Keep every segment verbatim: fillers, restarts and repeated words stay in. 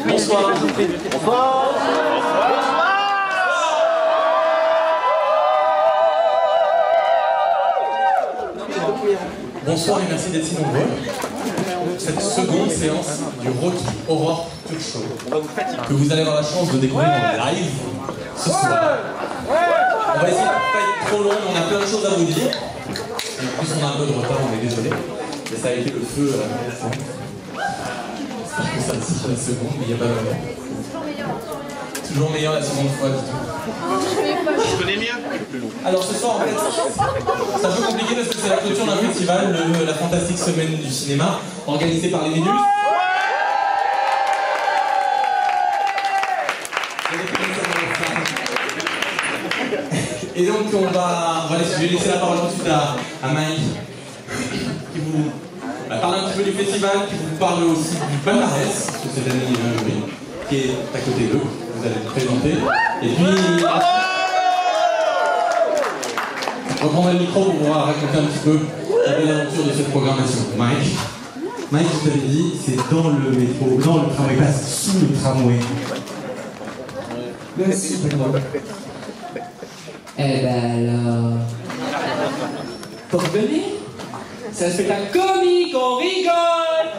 Bonsoir. Bonsoir. Bonsoir et merci d'être si nombreux. Cette seconde séance du Rocky Horror Tour Show que vous allez avoir la chance de découvrir en live ce soir. On va essayer de ne pas être trop long, mais on a plein de choses à vous dire. Et en plus on a un peu de retard, on est désolé. Mais ça a été le feu à la première séance. J'espère que ça ne sera la seconde, mais il n'y a pas de moment. Toujours meilleur la seconde fois du tout. Je connais mieux. Alors ce soir en fait, c'est un peu compliqué parce que c'est la clôture d'un festival, le, la fantastique semaine du cinéma, organisée par les Méduses. Et donc on va, on va laisser, je vais laisser la parole tout de suite à, à Mike, qui vous va parler un petit peu du festival, qui vous parle aussi du palmarès, parce que cette année il y a un jury, qui est à côté d'eux, vous allez le présenter. Et puis... je reprendrai le micro pour pouvoir raconter un petit peu la belle aventure de cette programmation. Mike. Mike, je t'avais dit, c'est dans le métro, dans le tramway, pas sous le tramway. Merci, Eh ben alors... Pour venir, c'est un spectacle comique, on rigole.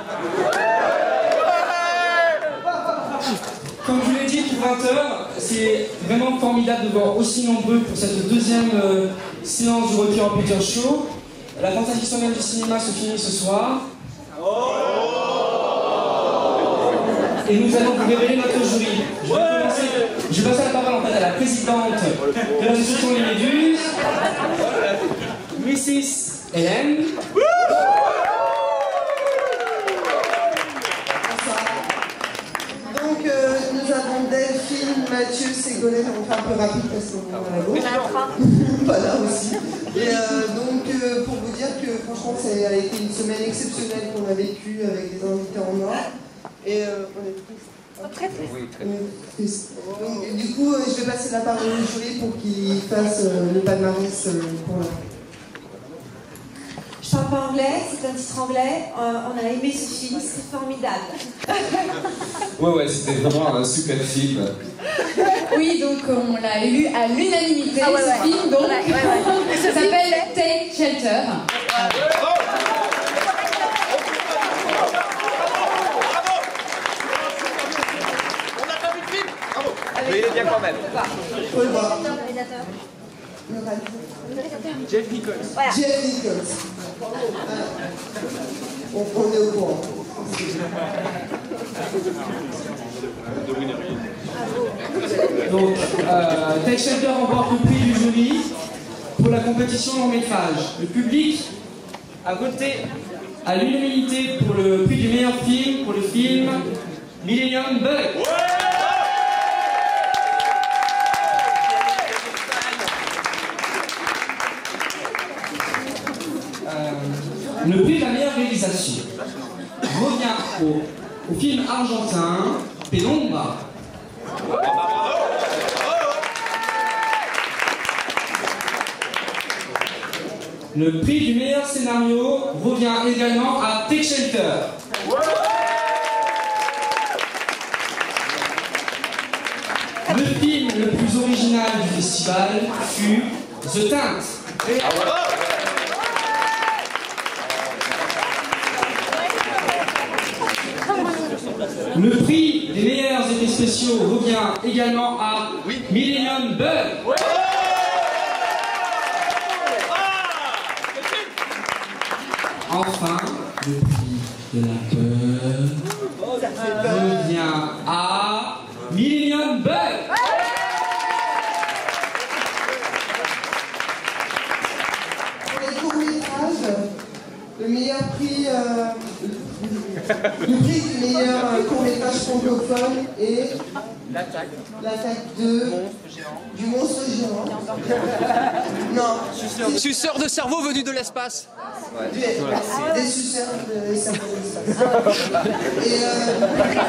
Comme je vous l'ai dit, pour vingt heures, c'est vraiment formidable de voir aussi nombreux pour cette deuxième euh, séance du Rocky Horror Picture Show. La fantastique semaine du cinéma se finit ce soir. Et nous allons vous révéler notre jury. Je vais, commencer, je vais passer la parole en fait à la présidente de l'association Les Méduses, Missus Hélène. Donc euh, nous avons Delphine, Mathieu, Ségolène, on va faire un peu rapide parce qu'on est à la gauche. Voilà aussi. Et euh, donc euh, pour vous dire que franchement ça a été une semaine exceptionnelle qu'on a vécue avec des invités en or. Et euh, on est tous très tristes. Oui, très tristes. Donc du coup euh, je vais passer la parole au jury pour qu'il fasse euh, le palmarès euh, pour la. Je parle pas anglais, c'est un titre anglais, euh, on a aimé ce film, c'est formidable. Ouais, ouais, c'était vraiment un super film. Oui, donc on l'a élu à l'unanimité, Ah ouais, ce ouais. film, donc, Ouais, ouais, ouais. ça s'appelle Take Shelter. On n'a pas vu le film. Bravo. Mais il est bien quand même. Faut le voir. Le réalisateur. Le réalisateur. Jeff Nichols. Voilà. Jeff Nichols. On, on est au courant. Donc, euh, Take Shelter remporte le prix du jury pour la compétition long métrage. Le public a voté à l'unanimité pour le prix du meilleur film pour le film Millennium Bug. Euh, le prix de la meilleure réalisation revient au, au film argentin Penumbra. Le prix du meilleur scénario revient également à Take Shelter. Le film le plus original du festival fut The Tint. Le prix des meilleurs effets spéciaux revient également à Millennium Bug. Enfin, le prix de la peur revient à Millennium Bug. Pour les courts-métrages, le meilleur prix, euh, le prix du meilleur euh, court-métrage francophone est L'attaque. l'attaque de du monstre géant. Non, Suceur de cerveau venu de l'espace. du, des suceurs de cerveau de l'espace. Et, euh,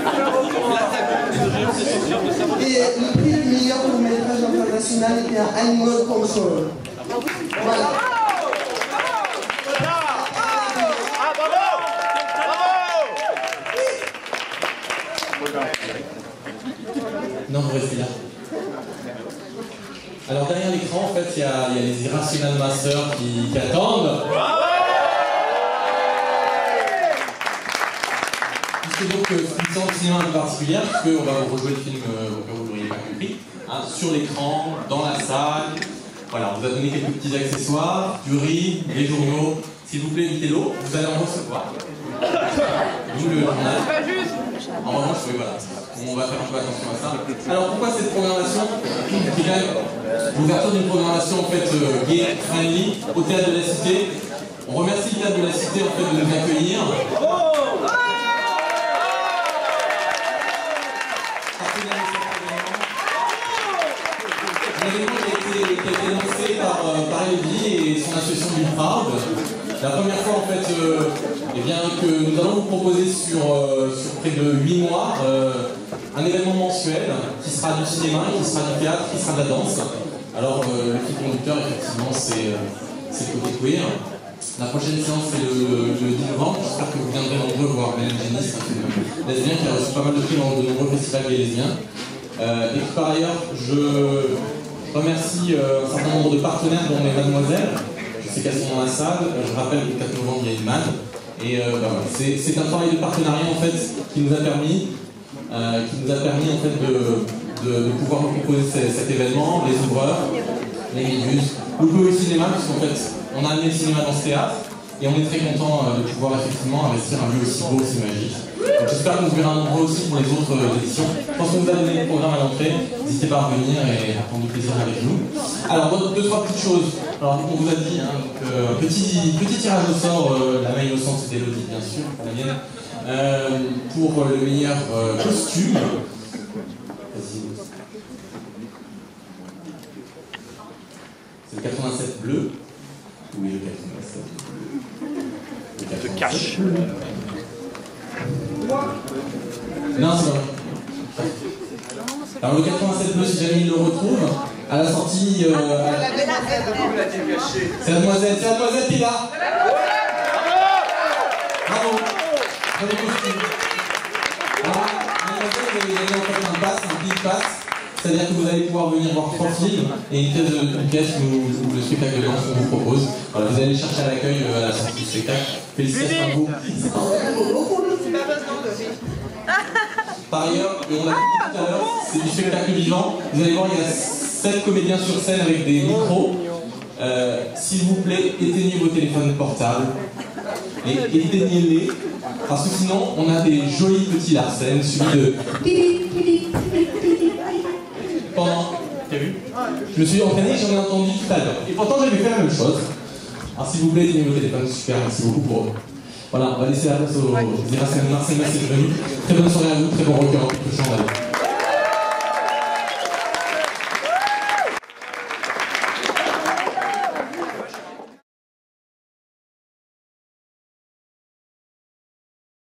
et le prix du meilleur court-métrage international était à Animal Control. Voilà. Ah, bravo. Bravo. rester là. Alors derrière l'écran, en fait, il y, y a les Irrational Masters qui, qui attendent. Puisque donc, c'est une séance de cinéma un peu particulière, puisqu'on va vous rejouer le film, euh, au cas où vous n'auriez pas compris, hein, sur l'écran, dans la salle. Voilà, on vous a donné quelques petits accessoires, du riz, des journaux. S'il vous plaît, évitez l'eau, vous allez en recevoir. D'où le journal. En revanche, oui, voilà. On va faire un peu attention à ça. Alors pourquoi cette programmation qui est quand même l'ouverture d'une programmation en fait euh, gay, friendly, au Théâtre de la Cité. On remercie le Théâtre de la Cité en fait de nous accueillir. Un événement qui a été, qui a été lancé par, euh, par Elodie et son association Be Proud. La première fois en fait euh, eh bien, que nous allons vous proposer sur, euh, sur près de huit mois euh, un événement mensuel qui sera du cinéma, qui sera du théâtre, qui sera de la danse. Alors euh, le fil conducteur effectivement c'est euh, le côté queer. La prochaine séance c'est le, le dix novembre, j'espère que vous viendrez nombreux voir Mélanie Génis, un film lesbien qui a reçu pas mal de prix dans de nombreux festivals gay lesbiens. Euh, et par ailleurs je remercie euh, un certain nombre de partenaires dont les mademoiselles. Je sais qu'elles sont dans la salle, je rappelle que le quatre novembre il y a une M A D. Et euh, bah, voilà. C'est un travail de partenariat en fait qui nous a permis, euh, qui nous a permis en fait de, de, de pouvoir vous proposer cet, cet événement, les ouvreurs, les méduses, le Chloé Cinéma, puisqu'en fait on a amené le cinéma dans ce théâtre et on est très content euh, de pouvoir effectivement investir un lieu aussi beau, aussi magique. J'espère que vous verrez nombreux aussi pour les autres euh, éditions. Je pense qu'on vous a donné le programme à l'entrée, n'hésitez pas à revenir et à prendre du plaisir avec nous. Alors deux, deux trois petites choses. Alors on vous a dit, hein, donc, euh, petit, petit tirage au sort, euh, la main innocente c'est Elodie bien sûr, la mienne, euh, pour euh, le meilleur euh, costume. C'est le quatre-vingt-sept bleu. Oui, le quatre-vingt-sept bleu. Le quatre-vingt-sept bleu. Non, c'est vrai. Alors le quatre-vingt-sept bleu, si jamais il le retrouve, à la sortie... Euh, à... C'est la demoiselle, c'est la demoiselle qui est là. Bravo. Prenez le costume. Alors, mademoiselle, vous allez gagner en fait un pass, un big pass. C'est-à-dire que vous allez pouvoir venir voir trois films et une pièce, de, une pièce où, où le spectacle de danse qu'on vous propose. Voilà, vous allez chercher à l'accueil à la sortie du spectacle. Félicitations à vous. Par ailleurs, et on l'a dit tout à l'heure, c'est du spectacle vivant. Vous allez voir, il y a sept comédiens sur scène avec des micros. Euh, S'il vous plaît, éteignez vos téléphones portables. Et éteignez-les. Parce que sinon, on a des jolis petits Larsen suivis de... Pendant... T'as vu? Je me suis entraîné, j'en ai entendu tout à l'heure. Et pourtant, j'avais fait la même chose. Alors s'il vous plaît, éteignez vos téléphones, super, merci beaucoup pour eux. Voilà, on va laisser la place aux Irrational Masters, merci d'être venus. Très bonne soirée à vous, très bon recueil en plus de chant.